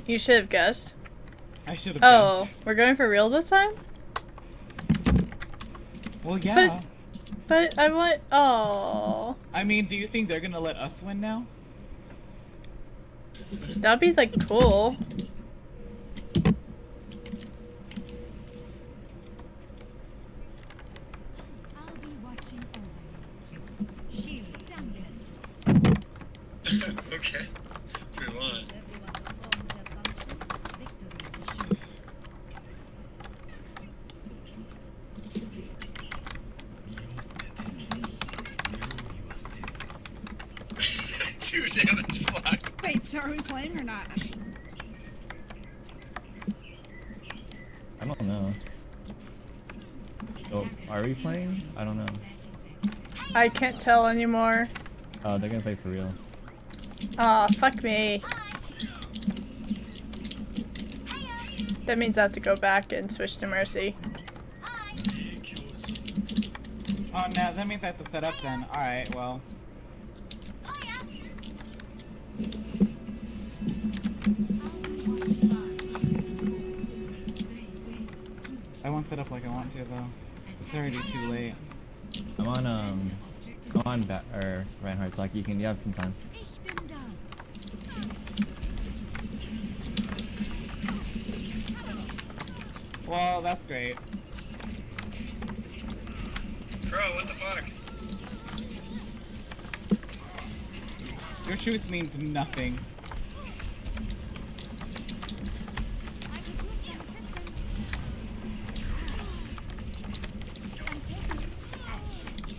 You should have guessed. I should have Oh, guessed. we're going for real this time? Well, yeah. But I want. Oh. I mean, do you think they're gonna let us win now? That'd be like cool. I'll be watching over you. Shield down. Okay. If we want. Everyone performs their function. Victory is assured. Two damage blocked. Wait, so are we playing or not? I don't know. Oh, are we playing? I don't know. I can't tell anymore. Oh, they're gonna play for real. Aw, fuck me. That means I have to go back and switch to Mercy. Oh no, that means I have to set up then. Alright, well. I won't set up like I want to though. It's already too late. I'm on Reinhardt's like you have some time. Ich bin da. Well, that's great. Crow, what the fuck? Your truce means nothing. I could use some assistance. I'm taking action.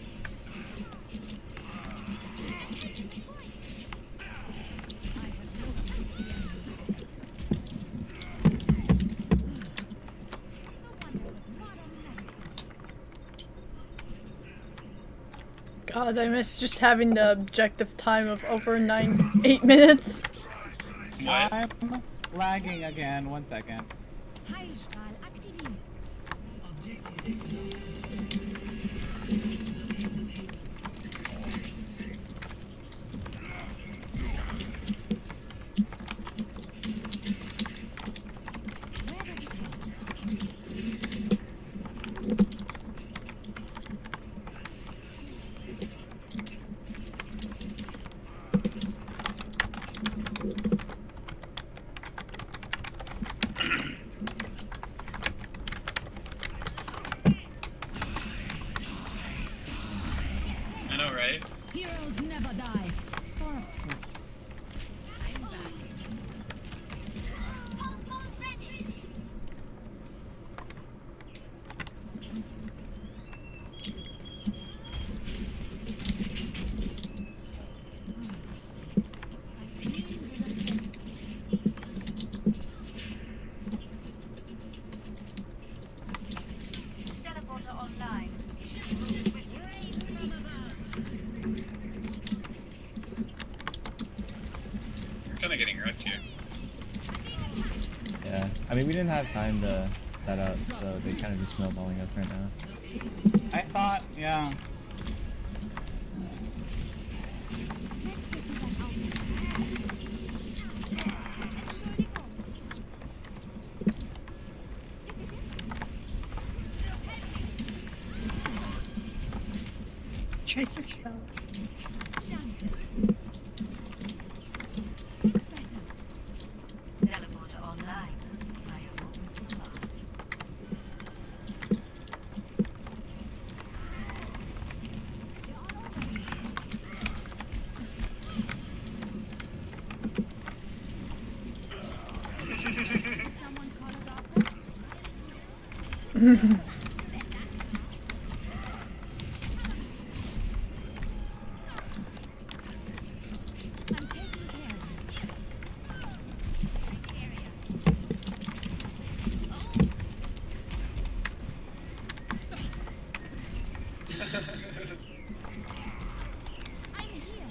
God, I miss just having the objective time of over 8 minutes. What? I'm lagging again. 1 second. Heilstrahl aktiviert. Where does it go? I know, right? Heroes never die. For a price. I'm back. Teleporter online. We're kind of getting wrecked here. Yeah. I mean, we didn't have time to set up, so they kind of just snowballing us right now. I thought, yeah. Let's get you that outfit. Surely go. Tracer shell. It's better. Teleporter online. I am open to fast. Someone call a doctor? I'm taking care of you. I'm here.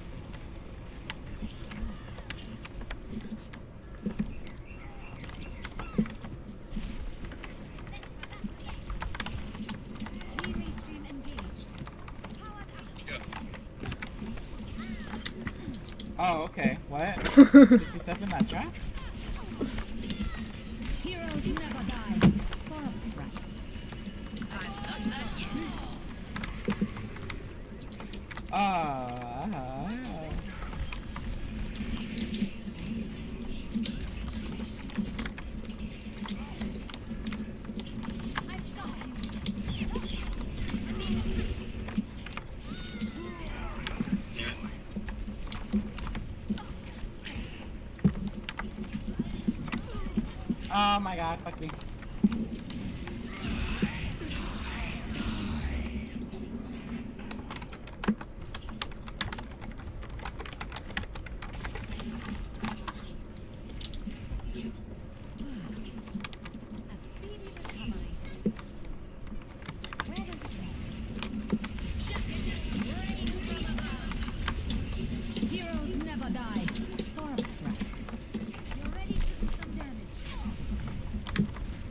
Relay stream engaged. Powered up. Yeah. Oh, okay. What? Did she step in that trap? Heroes never die for a price. Oh my god, fuck me. A speedy recovery. Where does it end? Heroes never die for a price. You're ready to do some damage.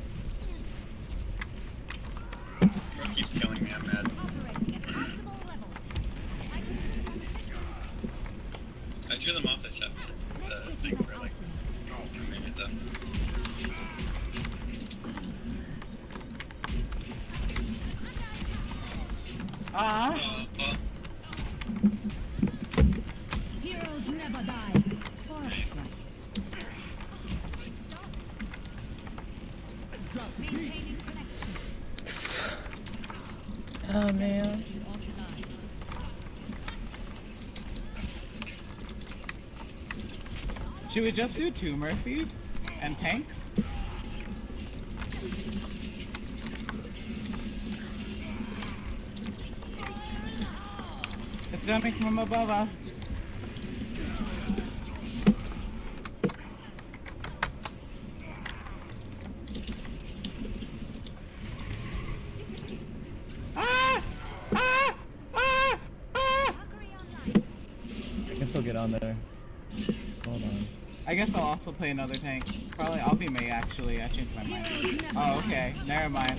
Bro keeps killing me, I'm mad. Operating at optimal levels. I can do some signals. I drew them off the chat thing for like a minute though. Heroes never die for a price. Maintaining connection. Oh man. Should we just do 2 mercies and tanks? It's coming from above us. Ah! Ah! Ah! Ah! I can still get on there. Hold on. I guess I'll also play another tank. Probably I'll be Mei actually. I changed my mind. Oh, okay. Never mind.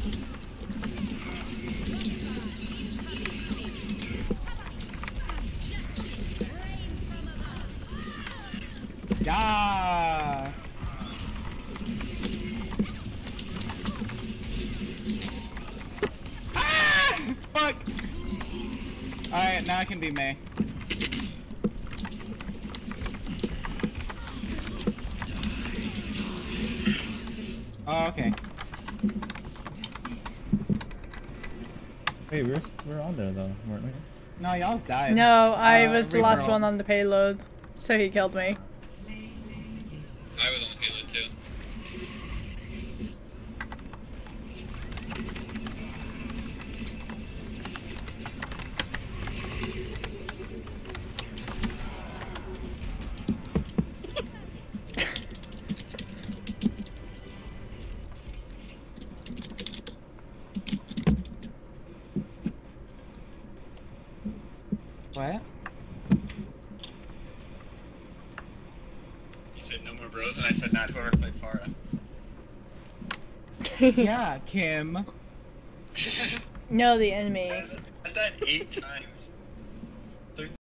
Yes. Ah! Fuck. All right, now I can be Mei. Oh, okay. Wait, we're on there though, weren't we? No, y'all's died. No, I was the last Rigmarole. one on the payload, so he killed me. I was on the payload too. What? He said no more bros, and I said not whoever played Farah. Yeah, Kim. No, the enemy. I died 8 times.